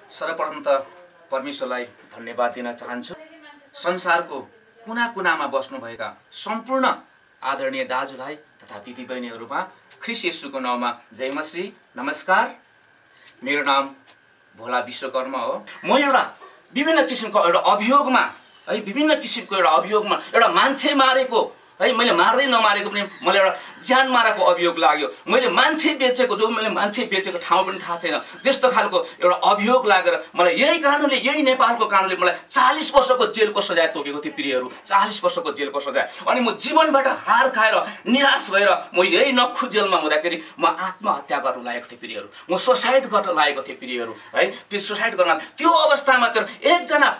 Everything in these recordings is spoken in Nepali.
सर्वप्रथम त परमेश्वरलाई धन्यवाद दिन चाहन्छु। संसारको कुना कुनामा बस्नुभएका सम्पूर्ण आदरणीय दाजुभाइ तथा दिदीबहिनीहरूमा ख्रीष्ट येशूको नाममा जय मसीह। नमस्कार, मेरो नाम भोला विश्वकर्मा हो। म एउटा विभिन्न किसिमको एउटा अभियोगमा एउटा मान्छे मारेको है, मैले मार्दै नमारेको पनि मलाई एउटा ज्यान माराको अभियोग लाग्यो। मैले मान्छे बेचेको ठाउँ पनि थाहा छैन, त्यस्तो खालको एउटा अभियोग लागेर मलाई यही नेपालको कानुनले मलाई 40 वर्षको जेलको सजाय तोकेको थियो प्रियहरू, 40 वर्षको जेलको सजाय। अनि म जीवनबाट हार खाएर निराश भएर म यही नख्खु जेलमा हुँदाखेरि म आत्महत्या गर्न लागेको थिएँ प्रियहरू, म सुसाइड गर्न लागेको थिएँ प्रियहरू है। सुसाइड गर्न त्यो अवस्थामा चाहिँ एकजना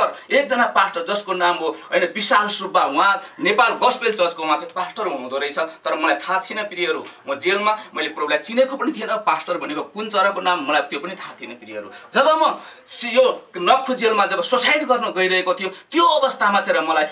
पास्टर जसको नाम हो होइन विशाल सुब्बा, उहाँ नेपाल गस्पेल चर्चको उहाँ चाहिँ पास्टर हुनुहुँदो रहेछ। तर मलाई थाहा थिएन प्रियहरू, म जेलमा मैले प्रभुलाई चिनेको पनि थिएन, पास्टर भनेको कुन चराको नाम मलाई त्यो पनि थाहा थिएन प्रियहरू। जब म यो नख्खु जेलमा जब सुसाइड गर्न गइरहेको थियो त्यो अवस्थामा चाहिँ मलाई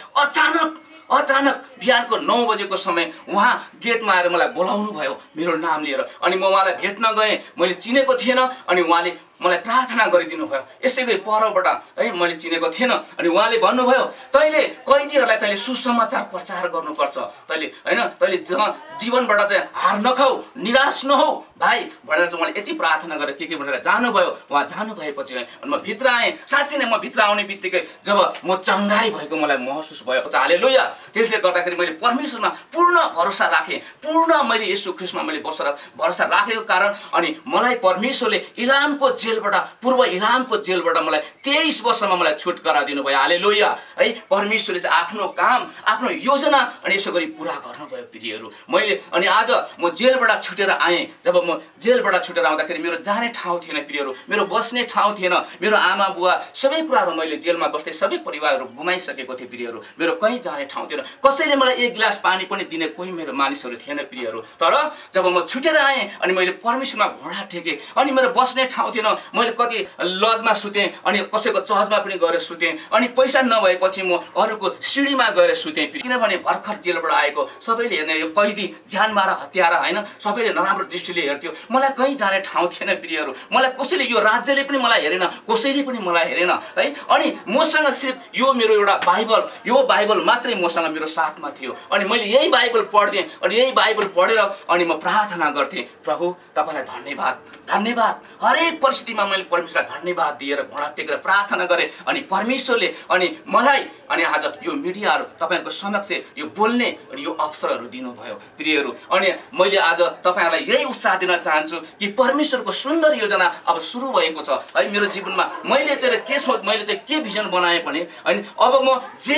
अचानक बिहानको 9 बजेको समय उहाँ गेटमा आएर मलाई बोलाउनु भयो मेरो नाम लिएर। अनि म उहाँलाई भेट्न गएँ, मैले चिनेको थिएन। अनि उहाँले मलाई प्रार्थना गरिदिनु भयो। यसै गरी परबाट है मैले चिनेको थिएन। अनि उहाँले भन्नुभयो, तैँले कैदीहरूलाई तैँले सुसमाचार प्रचार गर्नुपर्छ, तैँले जीवनबाट चाहिँ हार नखाऊ, निराश नहौ भाइ भनेर चाहिँ उहाँले यति प्रार्थना गरेर के भनेर जानुभयो। उहाँ जानुभएपछि अनि म भित्र आएँ। साँच्चै नै म भित्र आउने बित्तिकै जब म चङ्गाई भएको मलाई महसुस भयो। हालेलुया। त्यसले गर्दाखेरि मैले परमेश्वरमा पूर्ण भरोसा राखेँ, मैले येशू ख्रीष्टमा मैले भरोसा राखेको कारण अनि मलाई परमेश्वरले पूर्व इलामको जेलबाट मलाई 23 वर्षमा मलाई छुटकारा दिनुभयो। हालेलुया है। परमेश्वरले चाहिँ आफ्नो काम, आफ्नो योजना अनि यसो गरी पुरा गर्नुभयो प्रियहरू। मैले अनि आज म जेलबाट छुटेर आएँ। जब म जेलबाट छुटेर आउँदाखेरि मेरो जाने ठाउँ थिएन प्रियहरू, मेरो बस्ने ठाउँ थिएन, मेरो आमा बुवा सबै कुराहरू मैले जेलमा बस्दै सबै परिवारहरू गुमाइसकेको थिएँ प्रियहरू। मेरो कहीँ जाने ठाउँ थिएन, कसैले मलाई एक गिलास पानी पनि दिने कोही मेरो मानिसहरू थिएन प्रियहरू। तर जब म छुटेर आएँ अनि मैले परमेश्वरमा घोडा टेकेँ। अनि मेरो बस्ने ठाउँ थिएन, मैले कति लजमा सुतेँ, अनि कसैको चर्चमा पनि गएर सुतेँ। अनि पैसा नभएपछि म अरूको सिँढीमा गएर सुतेँ, किनभने भर्खर जेलबाट आएको सबैले हेर्ने यो कैदी ज्यान मारा हत्यारा होइन, सबैले नराम्रो दृष्टिले हेर्थ्यो। मलाई कहीँ जाने ठाउँ थिएन प्रियहरू। मलाई कसैले, यो राज्यले पनि मलाई हेरेन, कसैले पनि मलाई हेरेन है। अनि मसँग सिर्फ यो मेरो एउटा बाइबल मात्रै मसँग मेरो साथमा थियो। अनि मैले यही बाइबल पढ्थेँ। अनि यही बाइबल पढेर अनि म प्रार्थना गर्थेँ, प्रभु तपाईँलाई धन्यवाद। हरेक परिस्थितिमा मैले परमेश्वरलाई धन्यवाद दिएर घोडा टेकेर प्रार्थना गरेँ। अनि परमेश्वरले अनि मलाई अनि आज यो मिडियाहरू तपाईँहरूको समक्ष यो बोल्ने अनि यो अवसरहरू दिनुभयो प्रियहरू। अनि मैले आज तपाईँहरूलाई यही उत्साह दिन चाहन्छु कि परमेश्वरको सुन्दर योजना अब सुरु भएको छ है मेरो जीवनमा। मैले चाहिँ के भिजन बनाएँ भने अनि अब म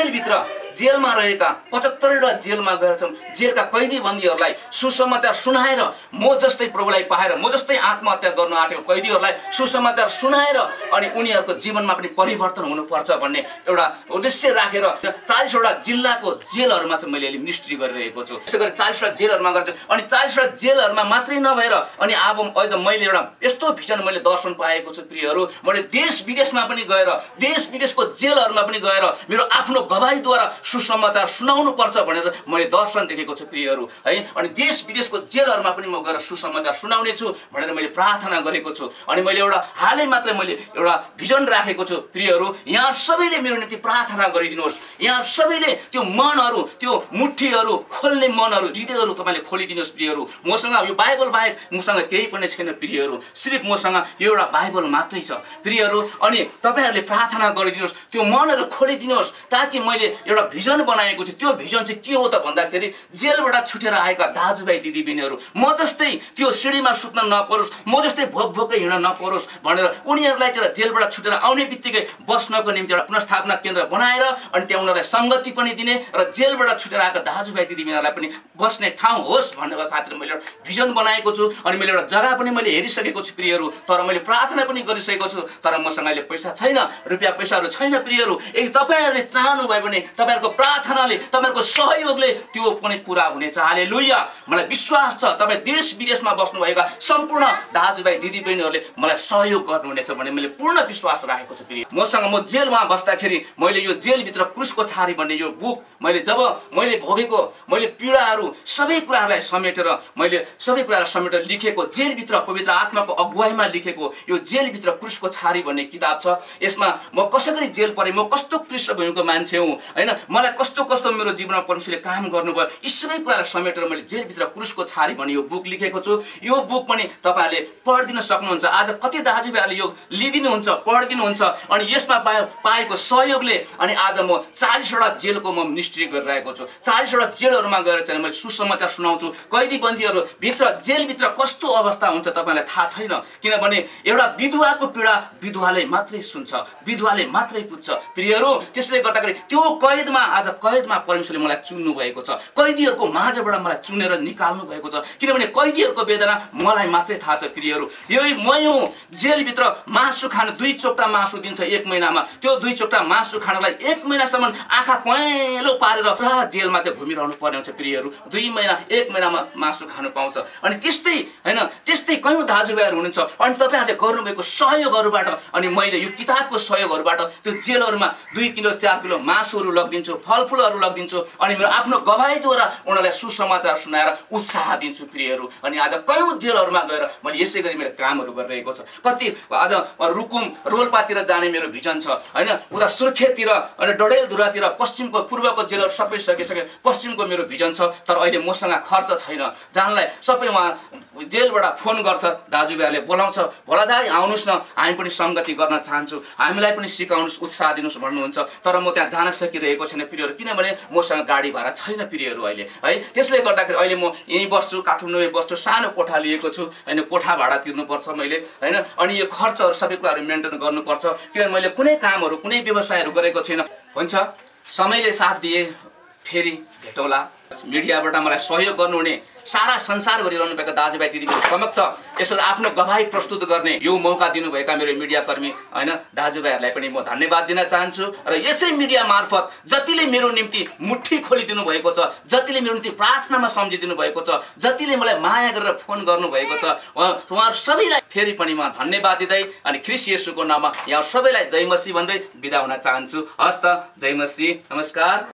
जेलमा रहेका 75वटा जेलमा गएर जेलका कैदी बन्दीहरूलाई सुसमाचार सुनाएर, म जस्तै प्रभुलाई पाएर, म जस्तै आत्महत्या गर्न आँटेको कैदीहरूलाई सुसमाचार सुनाएर अनि उनीहरूको जीवनमा पनि परिवर्तन हुनुपर्छ भन्ने एउटा उद्देश्य राखेर 40वटा जिल्लाको जेलहरूमा चाहिँ मैले अहिले मिनिस्ट्री गरिरहेको छु। त्यसै गरी 40वटा जेलहरूमा गर्छु। अनि 40वटा जेलहरूमा मात्रै नभएर अनि अब अझ मैले एउटा यस्तो भिजन मैले दर्शन पाएको छु प्रियहरू। मैले देश विदेशमा पनि गएर, देश विदेशको जेलहरूमा पनि गएर मेरो आफ्नो गवाहीद्वारा सुसमाचार सुनाउनु पर्छ भनेर मैले दर्शन देखेको छु प्रियहरू है। अनि देश विदेशको जेलहरूमा पनि म गएर सुसमाचार सुनाउने छु भनेर मैले प्रार्थना गरेको छु। अनि मैले हालै मात्रै मैले एउटा भिजन राखेको छु प्रियहरू। यहाँ सबैले मेरो निम्ति प्रार्थना गरिदिनुहोस्। यहाँ सबैले त्यो मनहरू, त्यो मुठ्ठीहरू खोल्ने मनहरू, हृदयहरू तपाईँले खोलिदिनुहोस् प्रियहरू। मसँग यो बाइबल बाहेक मसँग केही पनि छैन प्रियहरू, सिर्फ मसँग यो एउटा बाइबल मात्रै छ प्रियहरू। अनि तपाईँहरूले प्रार्थना गरिदिनुहोस्, त्यो मनहरू खोलिदिनुहोस्, ताकि मैले एउटा भिजन बनाएको छु। त्यो भिजन चाहिँ के हो त भन्दाखेरि जेलबाट छुटेर आएका दाजुभाइ दिदीबहिनीहरू म जस्तै त्यो सिँढीमा सुत्न नपरोस्, म जस्तै भोकै हिँड्न नपरोस् भनेर उनीहरूलाई चाहिँ जेलबाट छुटेर आउने बित्तिकै बस्नको निम्ति एउटा पुनर्स्थापना केन्द्र बनाएर अनि त्यहाँ उनीहरूलाई सङ्गति पनि दिने र जेलबाट छुटेर आएका दाजुभाइ दिदीबहिनीहरूलाई पनि बस्ने ठाउँ होस् भन्नको खातिर मैले एउटा भिजन बनाएको छु। अनि मैले एउटा जग्गा पनि मैले हेरिसकेको छु प्रियहरू। तर मैले प्रार्थना पनि गरिसकेको छु। तर मसँग अहिले पैसा छैन, रुपियाँ पैसाहरू छैन प्रियहरू। यदि तपाईँहरूले चाहनुभयो भने तपाईँहरूको तपाईहरुको प्रार्थनाले तपाईहरुको सहयोगले त्यो पनि पूरा हुनेछ। हालेलुया। मलाई विश्वास छ तपाई देश विदेशमा बस्नु भएका सम्पूर्ण दाजुभाइ दिदीबहिनीहरुले मलाई सहयोग गर्नुहुनेछ भन्ने मैले पूर्ण विश्वास राखेको छु। प्रिय मसँग म जेलमा बस्दाखेरि मैले यो जेलभित्र क्रुसको छारी भन्ने यो बुक जब मैले भोगेको मैले पीडाहरू सबै कुराहरूलाई समेटेर लेखेको जेलभित्र पवित्र आत्माको अगुवाईमा लेखेको यो जेलभित्र क्रुसको छारी भन्ने किताब छ। यसमा म कसरी जेल परे, म कस्तो पृष्ठभूमिको मान्छे हुँ हैन, मलाई कस्तो कस्तो मेरो जीवनमा परमेश्वरले काम गर्नुभयो, यी सबै कुरालाई समेटेर मैले जेलभित्र क्रुसको छारी भन्ने यो बुक लेखेको छु। यो बुक पनि तपाईहरुले पढिदिन सक्नुहुन्छ। आज कति दाजुभाइहरुले यो लिदिनुहुन्छ, पढिदिनुहुन्छ अनि यसमा पाएको सहयोगले अनि आज म 40 वटा जेलको म मिनिस्ट्री गरिरहेको छु। 40 वटा जेलहरुमा गएर चाहिँ मैले सुसमाचार सुनाउँछु। कैदी बन्दीहरु भित्र जेलभित्र कस्तो अवस्था हुन्छ तपाईलाई थाहा छैन, किनभने एउटा विधवाको पीडा विधवाले मात्रै सुन्छ, विधवाले मात्रै बुझ्छ। प्रियहरु, त्यसले गर्दाखेरि त्यो कैदमा आज कैदमा परमेश्वरले मलाई चुन्नु भएको छ, कैदीहरुको माझबाट मलाई चुनेर निकाल्नु भएको छ, किनभने कैदीहरुको वेदना मलाई मात्रै थाहा छ। प्रियहरु, यही म हुँ जेलभित्र मासु खान 2 चोक्टा मासु दिन्छ 1 महिनामा। त्यो 2 चोक्टा मासु खानलाई 1 महिनासम्म आँखा पहेँलो पारेर पुरा जेलमा चाहिँ घुमिरहनु पर्ने हुन्छ। प्रियहरु, 2 महिना 1 महिनामा मासु खानु पाउँछ। अनि त्यस्तै कयौं दाजुभाइहरु हुनुहुन्छ अनि तपाईहरुले गर्नुभएको सहयोगहरुबाट अनि मैले यो किताबको सहयोगहरुबाट त्यो जेलहरुमा 2 किलो 4 किलो मासुहरु लगिदिन्छु, फलफुलहरु लगिदिन्छु अनि मेरो आफ्नो गवाहीद्वारा उनीहरुलाई सुसमाचार सुनाएर उत्साह दिन्छु। प्रियहरु, अनि आज कयौं जेलहरुमा गएर मैले यसै गरी मेरो कामहरु गरिरहेको छ। कति आज रुकुम रोल्पातिर जाने मेरो भिजन छ हैन, उता सुर्खेततिर अनि डडेलधुरातिर पश्चिमको पूर्वको जेलहरु सबै सकिसके पश्चिमको मेरो भिजन छ। तर अहिले मसँग खर्च छैन, जानलाई सबै उहाँ जेलबाट फोन गर्छ, दाजुभाइहरुले बोलाउँछ, भोला दाइ आउनुस् न, हामी पनि संगति गर्न चाहन्छु, हामीलाई पनि सिकाउनुस्, उत्साह दिनुस् भन्नुहुन्छ। तर म त्यहाँ जान सकिरहेको छैन प्रियहरु, किनभने मसँग गाडी भाडा छैन प्रियहरु अहिले है। त्यसले गर्दाखेरि अहिले म यही बस्छु, काठमाडौँमै बस्छु, सानो कोठा लिएको छु हैन, कोठा भाडा तिर्नुपर्छ मैले हैन, अनि यो खर्चहरु सबै कुराहरु मेन्टेन गर्नुपर्छ, किनभने मैले कुनै कामहरु कुनै व्यवसायहरु गरेको छैन। हुन्छ, समयले साथ दिए, फेरि भेटौँला। मिडियाबाट मलाई सहयोग गर्नुहुने सारा संसारभरि रहनुभएका दाजुभाइ दिदीबहिनी समक्ष यसो आफ्नो गवाही प्रस्तुत गर्ने यो मौका दिनुभएका मेरो मिडियाकर्मी हैन दाजुभाइहरुलाई पनि म धन्यवाद दिन चाहन्छु। र यसै मिडिया मार्फत जतिले मेरो निम्ति मुट्ठी खोलिदिनु भएको छ, जतिले मेरो निम्ति प्रार्थनामा सम्झिदिनु भएको छ, जतिले मलाई माया गरेर फोन गर्नु भएको छ, उहाँहरु सबैलाई फेरि पनि म धन्यवाद दिँदै अनि ख्रीष्ट येशूको नाममा यहाँ सबैलाई जय मसीह भन्दै बिदा हुन चाहन्छु। हस्त, जय मसीह, नमस्कार।